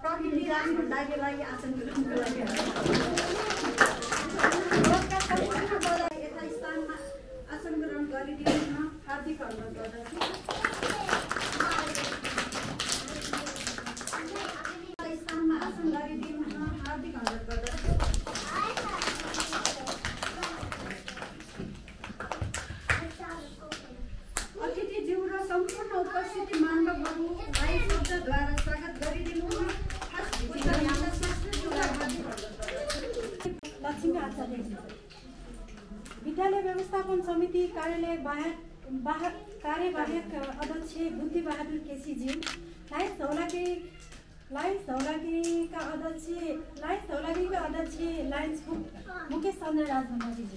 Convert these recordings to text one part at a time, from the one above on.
प्रकृति राज भण्डारीलाई आसन ग्रहणको लागि यथा स्थानमा आसन ग्रहण गरिदिनु हार्दिक अनुरोध गर्दछु। स्थानमा आसन गरिदिनु हार्दिक अनुरोध गर्दछु। अतिथिज्यू र सम्पूर्ण उपस्थिति मान्यवरहरूलाई शब्दद्वारा स्वागत गरिदिनु लक्ष्मी आचार्य विद्यालय व्यवस्थापन समिति कार्यालय कार्यवाहक अध्यक्ष बुद्धि बहादुर केसीज्यू, लायन्स धौलागिरीका अध्यक्ष लायन्स मुकेश चन्द्र राजभण्डारीज्यू,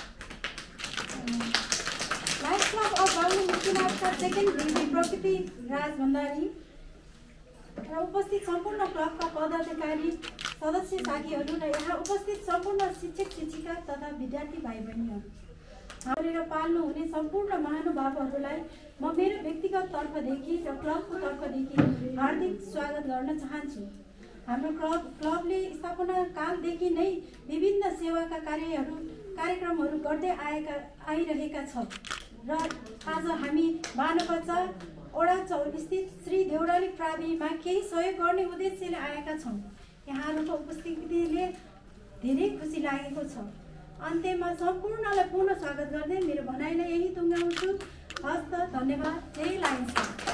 लायन्स क्लब अफ बागलुङ मुक्तिनाथका सेकेन्ड भिपी प्रकृति राज भण्डारी र उपस्थित सम्पूर्ण क्लबका पदाधिकारी सदस्य साथीहरू र यहाँ उपस्थित सम्पूर्ण शिक्षक शिक्षिका तथा विद्यार्थी भाइ बहिनीहरू गरेर पाल्नु हुने सम्पूर्ण महानुभावहरूलाई म मेरो व्यक्तिगत तर्फदेखि र क्लबको तर्फदेखि हार्दिक स्वागत गर्न चाहन्छु। हाम्रो क्लबले स्थापना कालदेखि नै विभिन्न सेवाका कार्यक्रमहरू गर्दै आइरहेका छ र आज हामी बानबजार ओडा 4 स्थित श्री देउराली प्राविमा केही सहयोग गर्ने उद्देश्यले आएका छौँ। यहाँहरूको उपस्थितिले धेरै खुसी लागेको छ। अन्त्यमा सम्पूर्णलाई पुनः स्वागत गर्दै मेरो भनाइलाई यही टुङ्ग्याउँछु। हस्त धन्यवाद। जय लायन्स।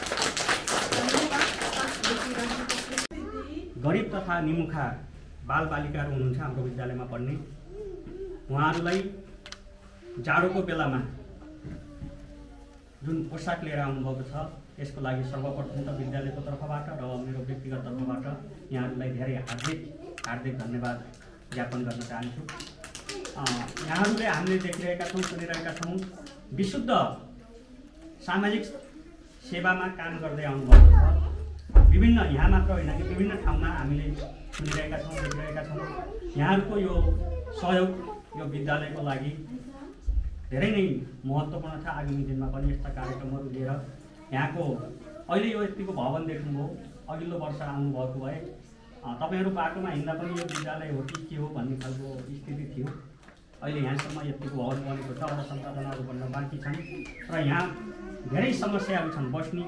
गरिब तथा निमुखा बालबालिकाहरू हुनुहुन्छ हाम्रो विद्यालयमा पढ्ने, उहाँहरूलाई जाडोको बेलामा जुन पोसाक लिएर आउनुभएको छ यसको लागि सर्वप्रथम त विद्यालयको तर्फबाट र मेरो व्यक्तिगत तर्फबाट यहाँहरूलाई धेरै हार्दिक धन्यवाद ज्ञापन गर्न चाहन्छु। यहाँहरूले हामीले देखिरहेका छौँ, सुनिरहेका छौँ, विशुद्ध सामाजिक सेवामा काम गर्दै आउनुभएको छ। विभिन्न यहाँ मात्र होइन कि विभिन्न ठाउँमा हामीले सुनिरहेका छौँ, देखिरहेका छौँ। यहाँहरूको यो सहयोग यो विद्यालयको लागि धेरै नै महत्त्वपूर्ण छ। आगामी दिनमा पनि यस्ता कार्यक्रमहरू लिएर यहाँको अहिले यो यतिको भवन देख्नुभयो, अघिल्लो वर्ष आउनुभएको भए तपाईँहरू बाटोमा हिँड्दा पनि यो विद्यालय हो कि के हो भन्ने खालको स्थिति थियो। अहिले यहाँसम्म यतिको भवन बनेको छ, अब सम्पादनाहरू बन्न बाँकी छन् र यहाँ धेरै समस्याहरू छन्। बस्ने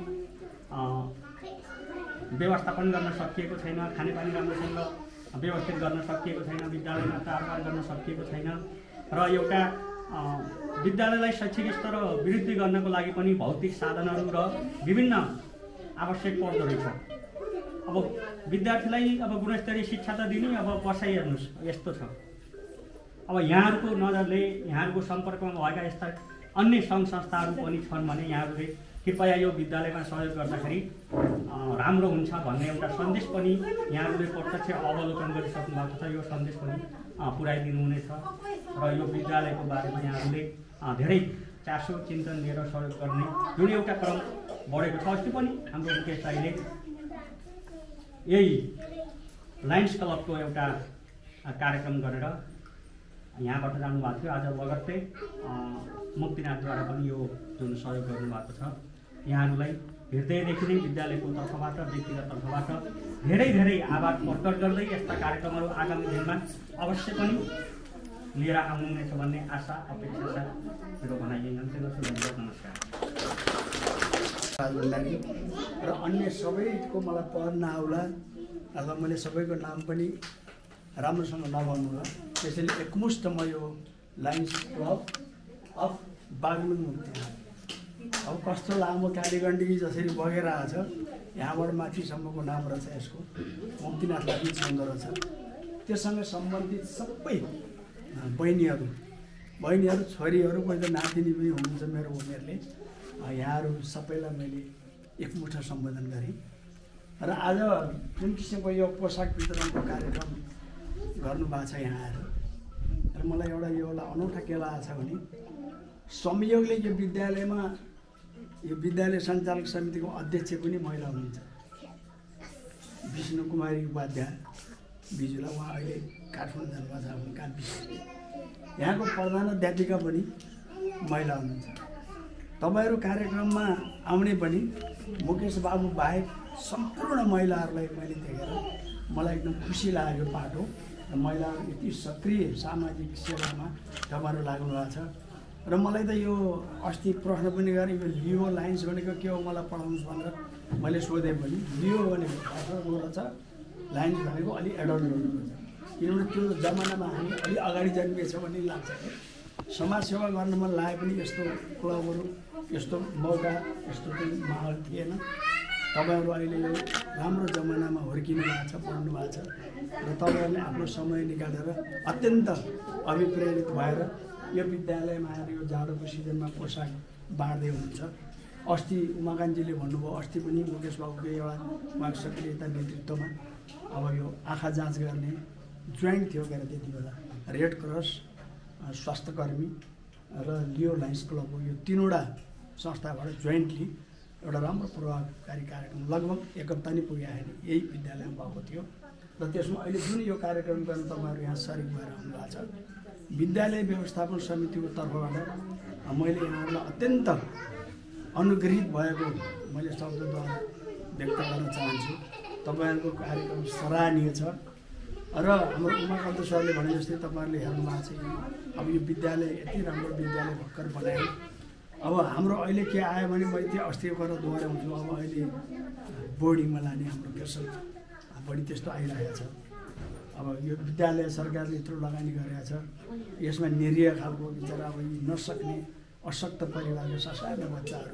व्यवस्थापन गर्न सकिएको छैन, खानेपानी राम्रोसँग व्यवस्थित गर्न सकिएको छैन, विद्यालयमा चाडबाड गर्न सकिएको छैन र एउटा विद्यालयलाई शैक्षिक स्तर वृद्धि गर्नको लागि पनि भौतिक साधनहरू र विभिन्न आवश्यक पर्दो रहेछ। अब विद्यार्थीलाई अब गुणस्तरीय शिक्षा त दिने, अब बसाइ हेर्नुहोस् यस्तो छ। अब यहाँहरूको नजरले यहाँहरूको सम्पर्कमा भएका यस्ता अन्य सङ्घ संस्थाहरू पनि छन् भने यहाँहरूले कृपया यो विद्यालयमा सहयोग गर्दाखेरि राम्रो हुन्छ भन्ने एउटा सन्देश पनि यहाँहरूले प्रत्यक्ष अवलोकन गरिसक्नु भएको छ। यो सन्देश पनि पुर्याइदिनुहुनेछ र यो विद्यालयको बारेमा यहाँहरूले धेरै चासो चिन्तन लिएर सहयोग गर्ने जुन एउटा क्रम बढेको छ। अस्ति पनि हाम्रो मुकेश दाइले यही लायन्स क्लबको एउटा कार्यक्रम गरेर यहाँबाट जानुभएको थियो। आज लगत्तै मुक्तिनाथद्वारा पनि यो जुन सहयोग गर्नुभएको छ यहाँहरूलाई हृदयदेखि नै विद्यालयको तर्फबाट व्यक्तिगत तर्फबाट धेरै धेरै आभार प्रकट गर्दै यस्ता कार्यक्रमहरू आगामी दिनमा अवश्य पनि लिएर आउनुहुनेछ भन्ने आशा अपेक्षा छ। मेरो भनाइ यही अन्त्य गर्छु। नमस्कार। राजभण्डारी र अन्य सबैको मलाई पद नआउला अथवा मैले सबैको नाम पनि राम्रोसँग नभन्नु होला, त्यसैले एकमुष्ट म यो lions club of Baglung Muktinath अब कस्तो लामो कालीगण्डकी जसरी बगेर आएछ यहाँबाट माथिसम्मको नाम रहेछ यसको मुक्तिनाथ लागि छँदो रहेछ। त्योसँग सम्बन्धित सबै बहिनीहरू छोरीहरू कोही त नातिनी पनि हुनुहुन्छ मेरो उमेरले, यहाँहरू सबैलाई मैले एकमुष्ट सम्बोधन गरेँ र आज जुन किसिमको यो पोसाक वितरणको कार्यक्रम गर्नुभएको छ यहाँ आएर र मलाई एउटा अनौठा के लागेको छ भने संयोगले यो विद्यालय सञ्चालक समितिको अध्यक्ष पनि महिला हुनुहुन्छ, विष्णु कुमारी उपाध्याय बिजुला। उहाँ अहिले काठमाडौँ जानुभएको छ, कानपिस। यहाँको प्रधानाध्यापिका पनि महिला हुनुहुन्छ। तपाईँहरू कार्यक्रममा आउने पनि मुकेश बाबु बाहेक सम्पूर्ण महिलाहरूलाई मैले देखेर मलाई एकदम खुसी लाग्यो पाटो र महिलाहरू यति सक्रिय सामाजिक सेवामा तपाईँहरू लाग्नु भएको छ र मलाई त यो अस्ति प्रश्न पनि गरेँ यो लियो लाइन्स भनेको के हो मलाई पढाउनुहोस् भनेर मैले सोधेँ पनि लियो भनेको भाषाको रहेछ लाइन्स भनेको अलि एडल्ट रहेछ किनभने त्यो जमानामा हामी अलि अगाडि जन्मिएछ भन्ने लाग्छ समाजसेवा गर्न मन लागे पनि यस्तो क्लबहरू यस्तो मौका यस्तो पनि माहौल थिएन तपाईँहरू अहिले यो राम्रो जमानामा हुर्किनु भएको छ पढ्नु भएको छ र तपाईँहरूले आफ्नो समय निकालेर अत्यन्त अभिप्रेरित भएर यो विद्यालयमा आएर यो जाडोको सिजनमा पोसाक बाँड्दै हुनुहुन्छ अस्ति उमाकान्तजीले भन्नुभयो अस्ति पनि मुकेश बाबुको एउटा उहाँको सक्रियता नेतृत्वमा अब यो आँखा जाँच गर्ने जोइन्ट थियो के अरे त्यति बेला रेड क्रस स्वास्थ्यकर्मी र लियो लाइन्स क्लबको यो तीनवटा संस्थाबाट जोइन्टली एउटा राम्रो प्रभावकारी कार्यक्रम लगभग एक हप्ता नै पुगे आएन यही विद्यालयमा भएको थियो र त्यसमा अहिले जुन यो कार्यक्रम गर्न तपाईँहरू यहाँ सरिक भएर आउनुभएको छ विद्यालय व्यवस्थापन समितिको तर्फबाट मैले यहाँहरूलाई अत्यन्त अनुग्रहित भएको मैले शब्दद्वारा व्यक्त गर्न चाहन्छु तपाईँहरूको कार्यक्रम सराहनीय छ र हाम्रो उमाकान्त सरले भने जस्तै तपाईँहरूले हेर्नु भएको छ अब यो विद्यालय यति राम्रो विद्यालय भर्खर बनायो अब हाम्रो अहिले के आयो भने मैले त्यो अस्ति गरेर दोहोऱ्याउँछु अब अहिले बोर्डिङमा लाने हाम्रो प्रेसर बढी त्यस्तो आइरहेको छ अब यो विद्यालय सरकारले यत्रो लगानी गरेको छ यसमा निरीह खालको बिचरा अब नसक्ने अशक्त परिवारका सानो बच्चाहरू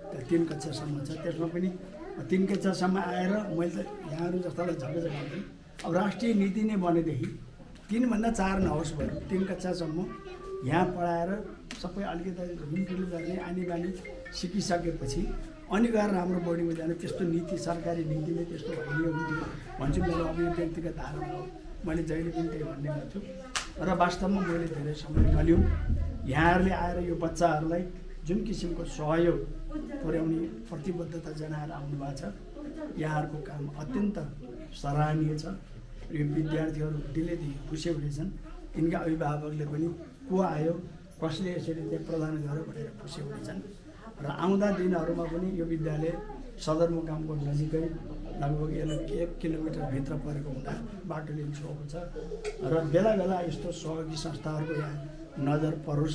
3 कक्षासम्म छ त्यसमा पनि 3 कक्षासम्म आएर मैले त यहाँहरू जस्तालाई झगडा गर्छु अब राष्ट्रिय नीति नै बनेदेखि 3 भन्दा 4 नहोस् भयो 3 कक्षासम्म यहाँ पढाएर सबै अलिकति हिँडडुल गर्ने आनी बानी सिकिसकेपछि अनि गएर राम्रो बोर्डिङमा जाने त्यस्तो नीति सरकारी नीति नै त्यस्तो भइदियो भन्छु मेरो अब यो व्यक्तिगत धारणा हो मैले जहिले पनि त्यही भन्ने गर्छु र वास्तवमा मैले धेरै समय नलिउँ यहाँहरूले आएर यो बच्चाहरूलाई जुन किसिमको सहयोग पुर्याउने प्रतिबद्धता जनाएर आउनुभएको छ यहाँहरूको काम अत्यन्त सराहनीय छ यो विद्यार्थीहरू दिलेदेखि खुसी हुनेछन् यिनका अभिभावकले पनि को आयो कसले यसरी चाहिँ प्रदान गर्यो भनेर खुसी हुनेछन् र आउँदा दिनहरूमा पनि यो विद्यालय सदरमुकामको नजिकै लगभग 1 किलोमिटरभित्र परेको हुँदा बाटो लिन छोएको छ र बेला बेला यस्तो सहयोगी संस्थाहरूको यहाँ नजर परोस्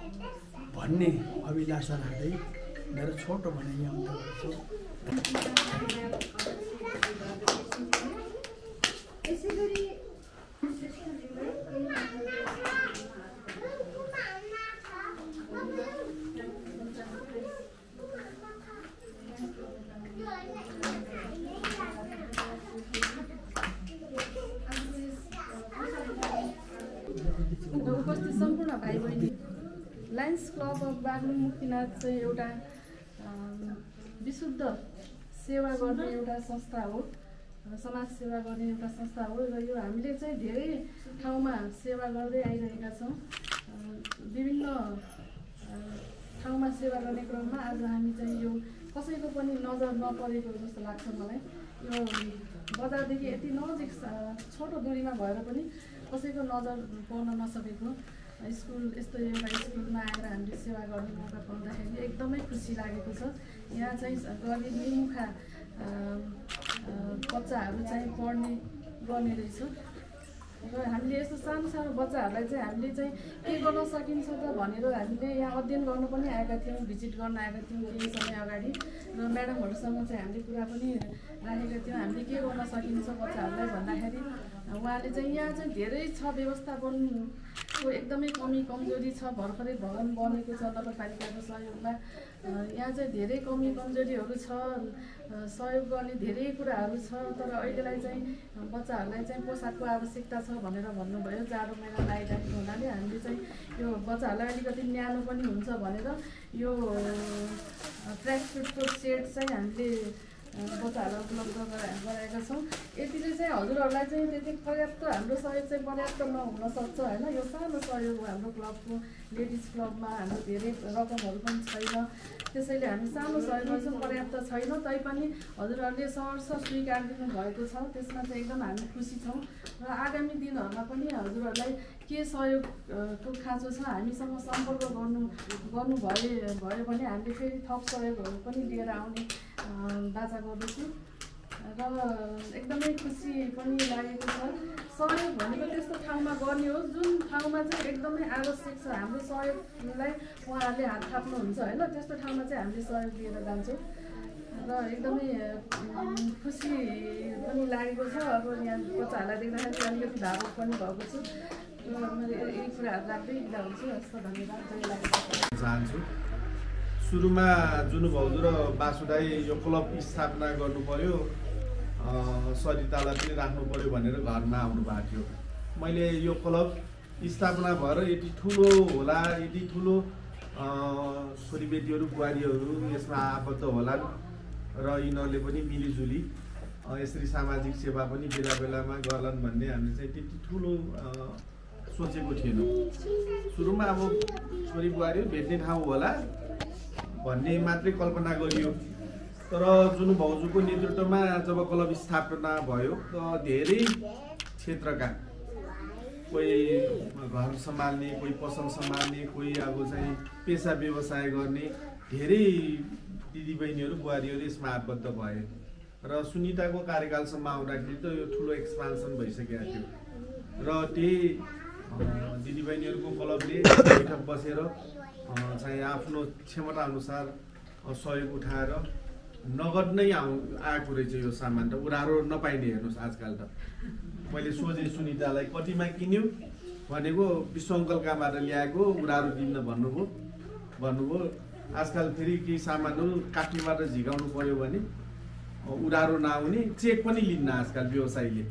भन्ने अभिलाषा राख्दै मेरो छोटो भनाइ यहाँ अन्त गर्छु उपस्थित सम्पूर्ण भाइ बहिनी lions club of Baglung Muktinath चाहिँ एउटा विशुद्ध सेवा गर्ने एउटा संस्था हो समाज सेवा गर्ने एउटा संस्था हो र यो हामीले चाहिँ धेरै ठाउँमा सेवा गर्दै आइरहेका छौँ विभिन्न ठाउँमा सेवा गर्ने क्रममा आज हामी चाहिँ यो कसैको पनि नजर नपरेको जस्तो लाग्छ मलाई यो बजारदेखि यति नजिक छोटो दूरीमा भएर पनि कसैको नजर पर्न नसकेको स्कुल यस्तो एउटा स्कुलमा आएर हामीले सेवा गर्ने मौका पाउँदाखेरि एकदमै खुसी लागेको छ यहाँ चाहिँ गरिब निमुखा बच्चाहरू चाहिँ पढ्ने गर्ने रहेछ र हामीले यस्तो सानो सानो बच्चाहरूलाई चाहिँ हामीले चाहिँ के गर्न सकिन्छ त भनेर हामीले यहाँ अध्ययन गर्न पनि आएका थियौँ भिजिट गर्न आएका थियौँ केही समय अगाडि र म्याडमहरूसँग चाहिँ हामीले कुरा पनि राखेका थियौँ हामीले के गर्न सकिन्छ बच्चाहरूलाई भन्दाखेरि उहाँले चाहिँ यहाँ चाहिँ धेरै छ व्यवस्थापनको एकदमै कमी कमजोरी छ भर्खरै भवन बनेको छ नगरपालिकाको सहयोगमा यहाँ चाहिँ धेरै कमी कमजोरीहरू छ सहयोग गर्ने धेरै कुराहरू छ तर अहिलेलाई चाहिँ बच्चाहरूलाई चाहिँ पोसाकको आवश्यकता छ भनेर भन्नुभयो जाडो महिना लागिरहेको हुनाले हामीले चाहिँ यो बच्चाहरूलाई अलिकति न्यानो पनि हुन्छ भनेर यो ट्र्याक सुटको सेट चाहिँ हामीले बच्चाहरूलाई उपलब्ध गराएका छौँ यतिले चाहिँ हजुरहरूलाई चाहिँ त्यति पर्याप्त हाम्रो सहयोग चाहिँ पर्याप्त नहुन सक्छ होइन यो सानो सहयोग हो हाम्रो क्लबको लेडिज क्लबमा हाम्रो धेरै रकमहरू पनि छैन त्यसैले हामी सानो सहयोग गर्छौँ पर्याप्त छैन तैपनि हजुरहरूले सहर्ष स्वीकार दिनु भएको छ त्यसमा चाहिँ एकदम हामी खुसी छौँ र आगामी दिनहरूमा पनि हजुरहरूलाई के सहयोगको खाँचो छ हामीसँग सम्पर्क गर्नुभयो भने हामीले फेरि थप सहयोगहरू पनि लिएर आउने बाचा गर्दछु र एकदमै खुसी पनि लागेको छ। सहयोग भनेको त्यस्तो ठाउँमा गर्ने हो जुन ठाउँमा चाहिँ एकदमै आवश्यक छ। हाम्रो सहयोगलाई उहाँहरूले हात थाप्नुहुन्छ होइन, त्यस्तो ठाउँमा चाहिँ हामीले सहयोग दिएर जान्छौँ र एकदमै खुसी पनि लागेको छ। अब यहाँ बच्चाहरूलाई देख्दाखेरि अलिकति भावुक पनि भएको छु। मैले यही कुराहरू राख्दै बिदा हुन्छु। हस् धन्यवाद। जय लागेको चाहन्छु। सुरुमा जुनु भाउजू र बासुदाई यो क्लब स्थापना गर्नु पर्यो, सरितालाई पनि राख्नु पर्यो भनेर घरमा आउनु भएको थियो। मैले यो क्लब स्थापना भएर यति ठुलो होला, यति ठुलो छोरीबेटीहरू बुहारीहरू यसमा आबद्ध होलान् र यिनीहरूले पनि मिलिजुली यसरी सामाजिक सेवा पनि बेला बेलामा गर्लान् भन्ने हामीले चाहिँ त्यति ठुलो सोचेको थिएनौँ। सुरुमा अब छोरी बुहारीहरू भेट्ने ठाउँ होला भन्ने मात्रै कल्पना गरियो। तर जुनु भाउजूको नेतृत्वमा जब क्लब स्थापना भयो धेरै क्षेत्रका कोही घर सम्हाल्ने, कोही पसल सम्हाल्ने, कोही अब चाहिँ पेसा व्यवसाय गर्ने धेरै दिदीबहिनीहरू बुहारीहरू यसमा आबद्ध भए र सुनिताको कार्यकालसम्म आउँदाखेरि त यो ठुलो एक्सपान्सन भइसकेको थियो र त्यही दिदीबहिनीहरूको क्लबले बैठक बसेर चाहिँ आफ्नो क्षमता अनुसार सहयोग उठाएर नगद नै आएको रहेछ। यो सामान त उधारो नपाइने हेर्नुहोस् आजकल त। मैले सोझे सुनितालाई कतिमा किन्यो भनेको विश्व अङ्कलकाबाट ल्याएको उधारो दिन भन्नुभयो। आजकल फेरि केही सामानहरू काठीबाट झिकाउनु पर्यो भने उधारो नआउने, चेक पनि लिन्न आजकल व्यवसायीले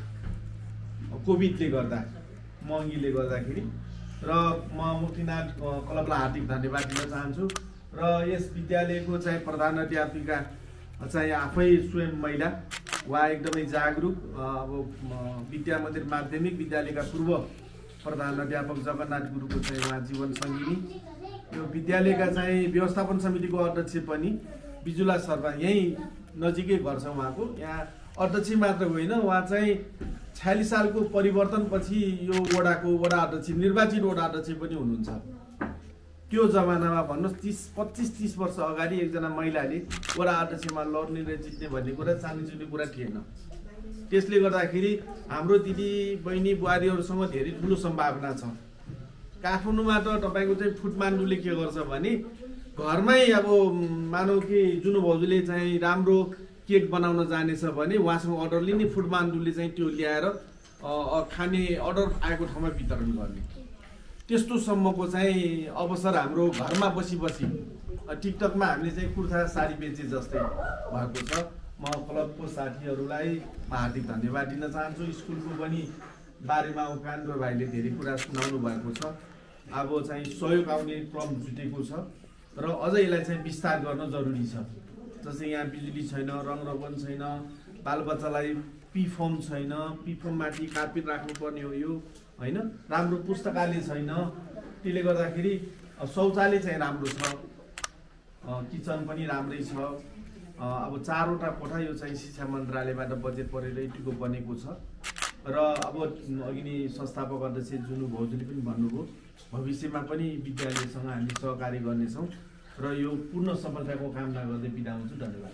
कोभिडले गर्दा, महँगीले गर्दाखेरि। र म मुक्तिनाथ क्लबलाई हार्दिक धन्यवाद दिन चाहन्छु र यस विद्यालयको चाहिँ प्रधानाध्यापिका चाहिँ आफै स्वयं महिला, वा एकदमै जागरुक। अब विद्या मन्दिर माध्यमिक विद्यालयका पूर्व प्रधानाध्यापक जगन्नाथ गुरुको चाहिँ उहाँ जीवन सङ्गिनी, यो विद्यालयका चाहिँ व्यवस्थापन समितिको अध्यक्ष पनि बिजुला शर्मा, यहीँ नजिकै घर छ उहाँको। यहाँ अध्यक्ष मात्र होइन, उहाँ चाहिँ 46 सालको परिवर्तनपछि यो वडा अध्यक्ष, निर्वाचित वडा अध्यक्ष पनि हुनुहुन्छ। त्यो जमानामा भन्नुहोस् 25-30 वर्ष अगाडि एकजना महिलाले वडा अध्यक्षमा लड्ने र जित्ने भन्ने कुरा चाँडीचुँडी कुरा थिएन। त्यसले गर्दाखेरि हाम्रो दिदी बहिनी बुहारीहरूसँग धेरै ठुलो सम्भावना छ। काठमाडौँमा त तपाईँको चाहिँ फुटमान्डुले के गर्छ भने घरमै अब मानौ कि जुनु भाउजूले चाहिँ राम्रो केक बनाउन जानेछ भने उहाँसँग अर्डर लिने, फुटमान्डुले चाहिँ त्यो ल्याएर खाने अर्डर आएको ठाउँमा वितरण गर्ने, त्यस्तोसम्मको चाहिँ अवसर हाम्रो घरमा बसी टिकटकमा हामीले चाहिँ कुर्ता साडी बेचे जस्तै भएको छ। म क्लबको साथीहरूलाई हार्दिक धन्यवाद दिन चाहन्छु। स्कुलको पनि बारेमा उकान्द्रो भाइले धेरै कुरा सुनाउनु भएको छ। अब चाहिँ सहयोग आउने क्रम जुटेको छ र अझ यसलाई चाहिँ विस्तार गर्न जरुरी छ। जस्तै यहाँ बिजुली छैन, रङरगन छैन, बालबच्चालाई पिफर्म छैन, पिफर्ममाथि कार्पेट राख्नुपर्ने हो यो होइन, राम्रो पुस्तकालय छैन, त्यसले गर्दाखेरि शौचालय चाहिँ राम्रो छ, किचन पनि राम्रै छ। अब 4वटा कोठा यो चाहिँ शिक्षा मन्त्रालयबाट बजेट परेर यतिको बनेको छ र अब अघि नै संस्थापक अध्यक्ष जुनु भाउजूले पनि भन्नुभयो भविष्यमा पनि विद्यालयसँग हामी सहकारी गर्नेछौँ र यो पूर्ण सफलताको कामना गर्दै बिदा हुन्छु। धन्यवाद।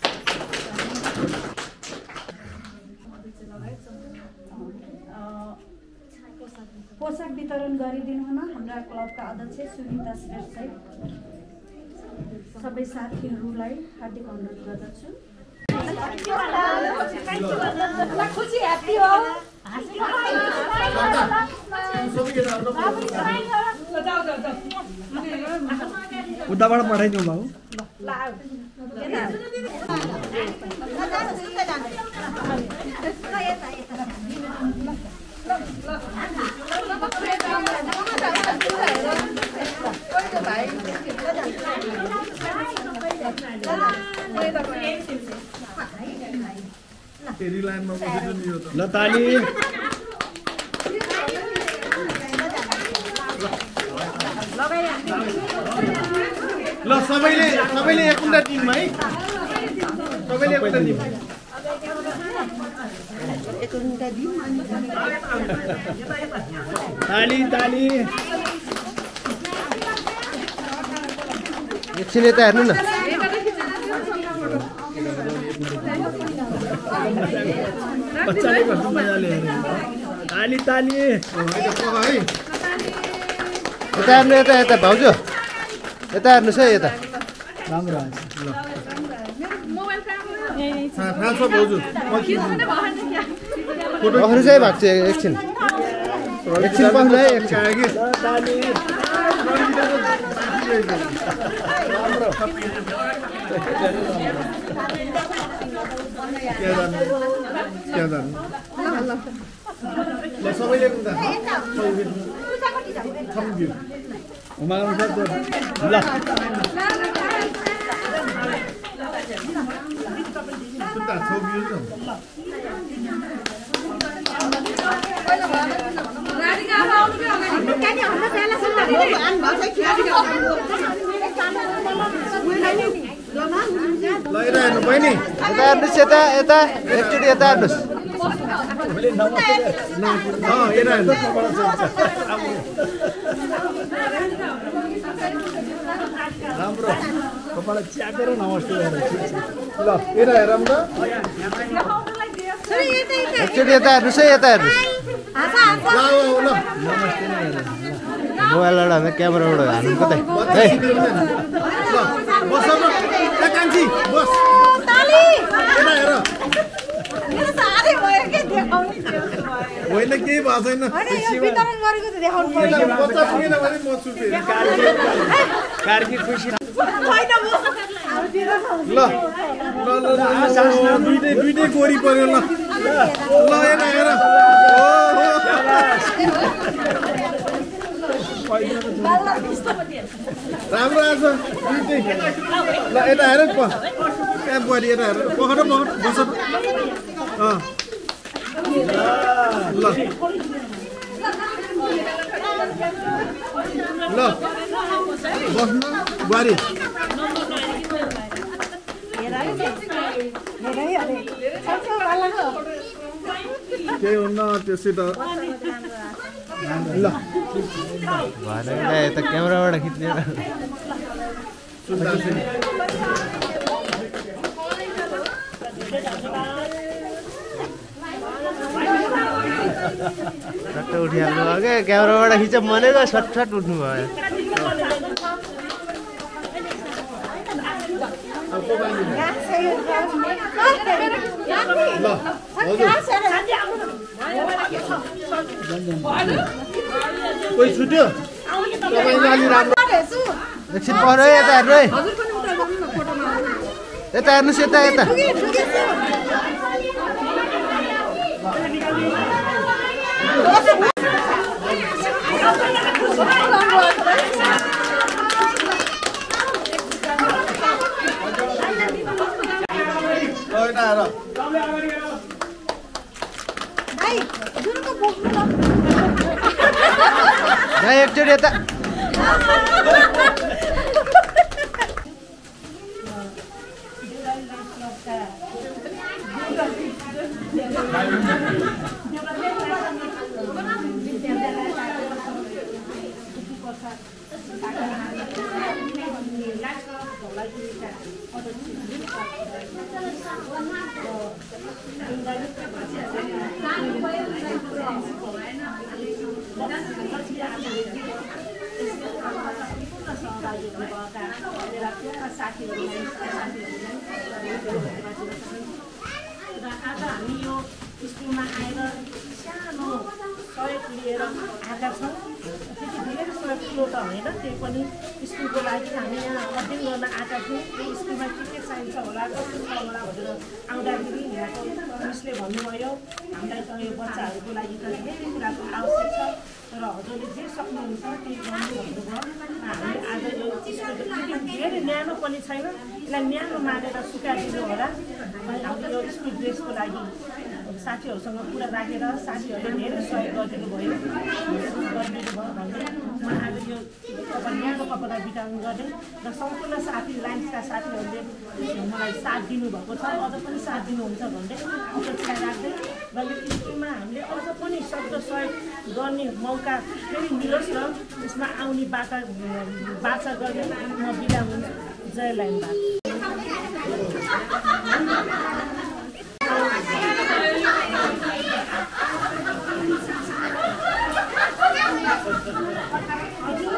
पोसाक वितरण गरिदिनु हुन हाम्रा क्लबका अध्यक्ष सुनिता श्रेष्ठ सबै साथीहरूलाई हार्दिक अनुरोध गर्दछु। खुसी ह्याप्पी हो। उताबाट पठाइदिउँ भाउ। ल ताली। ल सबैले एकवटा टिम है, सबैले एकवटा टिम। ताली ताली। एकछिन यता हेर्नु न। बच्चाले कस्तो मजाले हेरेको ताली ताली यता हेर्नु यता भाउजू यता हेर्नुहोस् है यता राम्रो आन्छ ल अखरी चाहिँ भएको छ एकछिन बस्नु है एकछिन बहिनी यता हेर्नुहोस् यता यता एकचोटि यता हेर्नुहोस् राम्रो कपाल च्यापेर नमस्ते ल यता हेरौँ त एकचोटि यता हेर्नुहोस् है यता हेर्नुहोस् मोबाइलबाट हामी क्यामेराबाट हाल्नु कतै बस कान्छी बस होइन केही भएको छैन बच्चा पुगेन भने म छुटेँ ल दुइटै गोरी पर्यो ल ल हेर हेर राम्रो आएको छ दुइटै ल यता हेर नि कहाँ बुहारी यता हेर पखर बस ल ल बस्नु बुहारी केही हुन्न त्यसै त ल यता क्यामेराबाट खिच्ने सट्ट उठिहाल्नु भयो क्या क्यामेराबाट खिच्छ भनेको सटसट उठ्नु भयो कोही छुट्यो एकछिन पर यता हेर्नु है यता हेर्नुहोस् यता यता एकचोटि यता आज हामी यो स्कुलमा आएर सानो सहयोग लिएर आएका छौँ। त्यति धेरै सहयोग ठुलो त होइन, त्यही पनि स्कुलको लागि हामी यहाँ अध्ययन गर्न आएका थियौँ। यो स्कुलमा के चाहिन्छ होला, कस्तो छ होला भनेर आउँदाखेरि यहाँको मिसले भन्नुभयो हामीलाई त यो बच्चाहरूको लागि त धेरै कुराको आवश्यक छ, तर हजुरले जे सक्नुहुन्छ त्यही गर्नु भन्नुभयो। हामी आज यो स्कुल धेरै न्यानो पनि छैन, यसलाई न्यानो मानेर सुकाइदिनु होला। हामीले यो स्कुल ड्रेसको लागि साथीहरूसँग कुरा राखेर साथीहरूले धेरै सहयोग गरिदिनु भयो भन्दै म आज यो न्यानो कपडा वितरण गरेँ र सम्पूर्ण साथी लाइन्सका साथीहरूले मलाई साथ दिनुभएको छ, अझ पनि साथ दिनुहुन्छ भन्दै अपेक्षा राख्दै र यो स्कुलमा हामीले अझ पनि सक्दो सहयोग गर्ने मौका फेरि मिलोस् र यसमा आउने बाचा गर्ने म बिदा हुन्छु। जय लाइनबाट। हजुर